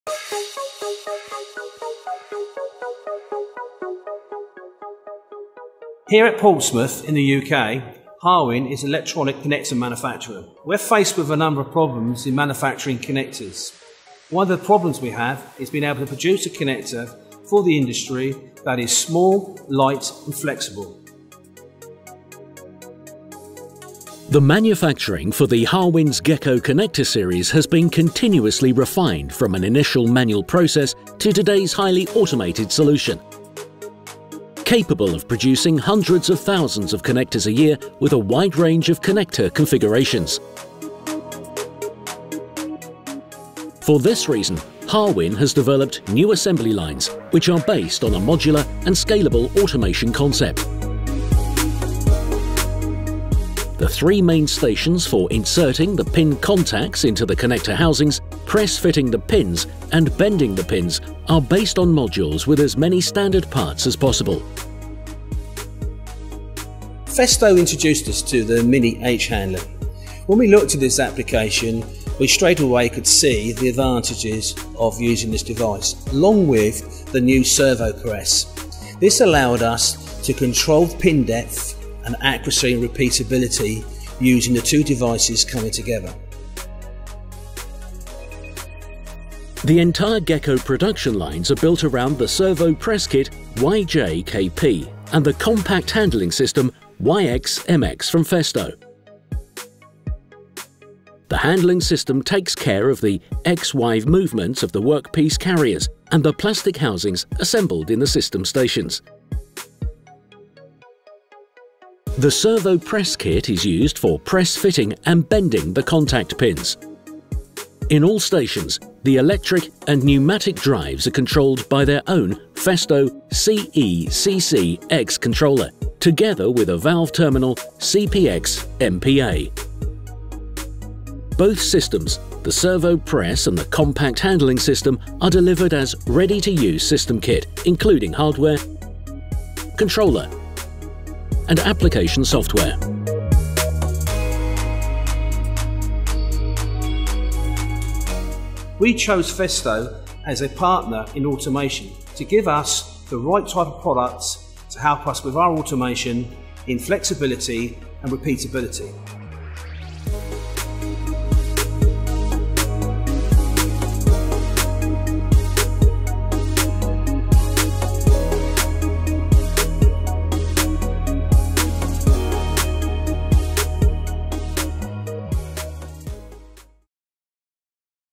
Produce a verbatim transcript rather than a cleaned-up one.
Here at Portsmouth in the U K, Harwin is an electronic connector manufacturer. We're faced with a number of problems in manufacturing connectors. One of the problems we have is being able to produce a connector for the industry that is small, light and flexible. The manufacturing for the Harwin's Gecko connector series has been continuously refined from an initial manual process to today's highly automated solution, capable of producing hundreds of thousands of connectors a year with a wide range of connector configurations. For this reason, Harwin has developed new assembly lines which are based on a modular and scalable automation concept. The three main stations for inserting the pin contacts into the connector housings, press-fitting the pins and bending the pins are based on modules with as many standard parts as possible. Festo introduced us to the mini H-handler. When we looked at this application, we straight away could see the advantages of using this device, along with the new Servo press. This allowed us to control pin depth and accuracy and repeatability using the two devices coming together. The entire Gecko production lines are built around the Servo press kit Y J K P and the compact handling system Y X M X from Festo. The handling system takes care of the X Y movements of the workpiece carriers and the plastic housings assembled in the system stations. The Servo press kit is used for press fitting and bending the contact pins. In all stations, the electric and pneumatic drives are controlled by their own Festo C E C C X controller, together with a valve terminal C P X M P A. Both systems, the Servo press and the compact handling system, are delivered as ready-to-use system kit, including hardware, controller, and application software. We chose Festo as a partner in automation to give us the right type of products to help us with our automation in flexibility and repeatability.